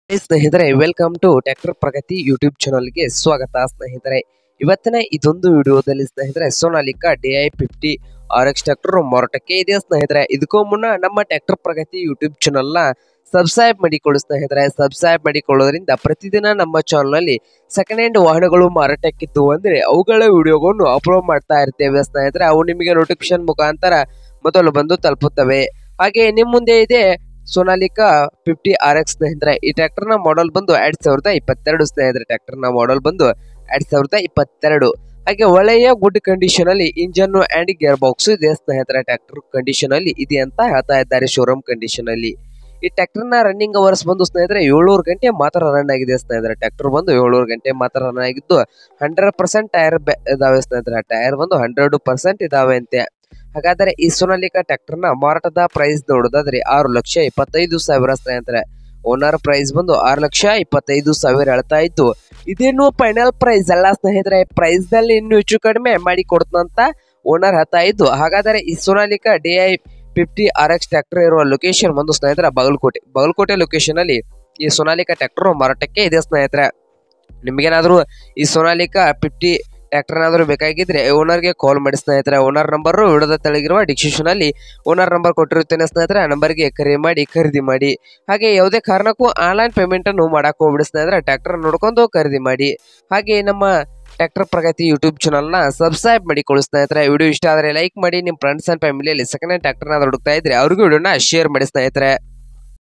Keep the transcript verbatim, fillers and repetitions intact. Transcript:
ಸ್ನೇಹಿತರೆ, welcome to tractor Pragati YouTube ಚಾನಲ್ಗೆ ಸ್ವಾಗತ. ಸ್ನೇಹಿತರೆ, ಇವತ್ತಿನ ಇದೊಂದು ವಿಡಿಯೋದಲ್ಲಿ ಸ್ನೇಹಿತರೆ Sonalika D I fifty R X tractor ಮಾರಾಟಕ್ಕೆ ಇದೆ. ಸ್ನೇಹಿತರೆ, ಇದಕ್ಕೂ ಮುನ್ನ ನಮ್ಮ ಟ್ರ್ಯಾಕ್ಟರ್ ಪ್ರಗತಿ ಯೂಟ್ಯೂಬ್ ಚಾನಲ್ನ ಸಬ್ಸ್ಕ್ರೈಬ್ ಮಾಡಿಕೊಳ್ಳಿ. ಸ್ನೇಹಿತರೆ, ಸಬ್ಸ್ಕ್ರೈಬ್ ಮಾಡಿಕೊಳ್ಳೋದ್ರಿಂದ ಪ್ರತಿದಿನ ನಮ್ಮ ಚಾನಲ್ನಲ್ಲಿ ಸೆಕೆಂಡ್ ಹ್ಯಾಂಡ್ ವಾಹನಗಳು ಮಾರಾಟಕ್ಕಿದ್ದು ಅಂದರೆ ಅವುಗಳ ವಿಡಿಯೋಗಳನ್ನು ಅಪ್ಲೋಡ್ ಮಾಡ್ತಾ ಇರ್ತೇವೆ. ಸ್ನೇಹಿತರೆ, ಅವು ನಿಮಗೆ ನೋಟಿಫಿಕೇಶನ್ ಮುಖಾಂತರ ಮೊದಲು ಬಂದು ತಲುಪುತ್ತವೆ. ಹಾಗೆ ನಿಮ್ಮ ಮುಂದೆ ಇದೆ ಸೋನಾಲಿಕಾ ಫಿಫ್ಟಿ ಆರ್ ಎಕ್ಸ್. ಸ್ನೇಹಿತರೆ, ಈ ಟ್ರ್ಯಾಕ್ಟರ್ ನ ಮಾಡೆಲ್ ಬಂದು ಎರಡ್ ಸಾವಿರದ ಇಪ್ಪತ್ತೆರಡು. ಸ್ನೇಹಿತರೆ, ಟ್ರ್ಯಾಕ್ಟರ್ ನ ಮಾಡೆಲ್ ಬಂದು ಎರಡ್ ಸಾವಿರದ ಇಪ್ಪತ್ತೆರಡು. ಹಾಗೆ ಒಳ್ಳೆಯ ಗುಡ್ ಕಂಡೀಷನ್ ಅಲ್ಲಿ ಇಂಜನ್ ಅಂಡ್ ಗೇರ್ ಬಾಕ್ಸ್ ಇದೆ. ಸ್ನೇಹಿತರೆ, ಟ್ರ್ಯಾಕ್ಟರ್ ಕಂಡೀಷನ್ ಅಲ್ಲಿ ಇದೆ ಅಂತ ಹೇಳ್ತಾ ಇದ್ದಾರೆ, ಶೋರೂಮ್ ಕಂಡೀಷನ್ ಅಲ್ಲಿ. ಈ ಟ್ರ್ಯಾಕ್ಟರ್ ನ ರನ್ನಿಂಗ್ ಅವರ್ಸ್ ಬಂದು ಸ್ನೇಹಿತರೆ ಏಳ್ನೂರು ಗಂಟೆ ಮಾತ್ರ ರನ್ ಆಗಿದೆ. ಸ್ನೇಹಿತರೆ, ಟ್ರ್ಯಾಕ್ಟರ್ ಬಂದು ಏಳ್ನೂರು ಗಂಟೆ ಮಾತ್ರ ರನ್ ಆಗಿದ್ದು ಹಂಡ್ರೆಡ್ ಪರ್ಸೆಂಟ್ ಟೈರ್ ಇದಾವೆ. ಸ್ನೇಹಿತರೆ, ಟೈರ್ ಬಂದು ಹಂಡ್ರೆಡ್ ಪರ್ಸೆಂಟ್ ಇದಾವೆ ಅಂತೆ. ಹಾಗಾದ್ರೆ ಈ ಸೋನಾಲಿಕಾ ಟ್ರ್ಯಾಕ್ಟರ್ ನ ಮಾರಾಟದ ಪ್ರೈಸ್ ನೋಡೋದಾದ್ರೆ ಆರು ಲಕ್ಷ ಇಪ್ಪತ್ತೈದು ಸಾವಿರ. ಸ್ನೇಹಿತರೆ, ಓನರ್ ಪ್ರೈಸ್ ಬಂದು ಆರು ಲಕ್ಷ ಇಪ್ಪತ್ತೈದು ಸಾವಿರ ಹೇಳ್ತಾ ಇತ್ತು. ಇದೇನು ಫೈನಲ್ ಪ್ರೈಸ್ ಅಲ್ಲ ಸ್ನೇಹಿತರೆ, ಪ್ರೈಸ್ ನಲ್ಲಿ ಇನ್ನು ಹೆಚ್ಚು ಕಡಿಮೆ ಮಾಡಿ ಕೊಡ್ತಂತ ಓನರ್ ಹೇಳ್ತಾ ಇದ್ದು. ಹಾಗಾದರೆ ಈ Sonalika D I fifty R X tractor ಇರುವ ಲೊಕೇಶನ್ ಬಂದು ಸ್ನೇಹಿತರೆ ಬಾಗಲಕೋಟೆ. ಬಾಗಲಕೋಟೆ ಲೊಕೇಶನ್ ಅಲ್ಲಿ ಈ ಸೋನಾಲಿಕಾ ಟ್ರ್ಯಾಕ್ಟರ್ ಮಾರಾಟಕ್ಕೆ ಇದೆ. ಸ್ನೇಹಿತರೆ, ನಿಮ್ಗೇನಾದ್ರೂ ಈ ಸೋನಾಲಿಕಾ ಫಿಫ್ಟಿ ಟ್ರ್ಯಾಕ್ಟರ್ ಏನಾದ್ರು ಬೇಕಾಗಿದ್ರೆ ಓನರ್ಗೆ ಕಾಲ್ ಮಾಡಿ. ಸ್ನೇಹಿತರೆ, ಓನರ್ ನಂಬರ್ ವಿಡಿಯೋದ ತೆಳಗಿರುವ ಡಿಸ್ಕ್ರಿಪ್ಷನ್ ಅಲ್ಲಿ ಓನರ್ ನಂಬರ್ ಕೊಟ್ಟಿರುತ್ತೇನೆ. ಸ್ನೇಹಿತರೆ, ಆ ನಂಬರ್ಗೆ ಕರೆ ಮಾಡಿ ಖರೀದಿ ಮಾಡಿ. ಹಾಗೆ ಯಾವುದೇ ಕಾರಣಕ್ಕೂ ಆನ್ಲೈನ್ ಪೇಮೆಂಟ್ ಅನ್ನು ಮಾಡಕ್ ಹೋಗ್ಬಿಡಿ. ಸ್ನೇಹಿತರೆ, ಟ್ರ್ಯಾಕ್ಟರ್ ನೋಡ್ಕೊಂಡು ಖರೀದಿ ಮಾಡಿ. ಹಾಗೆ ನಮ್ಮ ಟ್ರ್ಯಾಕ್ಟರ್ ಪ್ರಗತಿ ಯೂಟ್ಯೂಬ್ ಚಾನಲ್ನ ಸಬ್ಸ್ಕ್ರೈಬ್ ಮಾಡಿಕೊಳ್ಳಿ. ಸ್ನೇಹಿತರೆ, ವಿಡಿಯೋ ಇಷ್ಟ ಆದರೆ ಲೈಕ್ ಮಾಡಿ. ನಿಮ್ಮ ಫ್ರೆಂಡ್ಸ್ ಅಂಡ್ ಫ್ಯಾಮಿಲಿಯಲ್ಲಿ ಸೆಕೆಂಡ್ ಹ್ಯಾಂಡ್ ಟ್ರ್ಯಾಕ್ಟರ್ನ ಹುಡುಕ್ತಾ ಇದ್ರೆ ಅವ್ರಿಗೂ ವಿಡಿಯೋನ ಶೇರ್ ಮಾಡಿ. ಸ್ನೇಹಿತರೆ.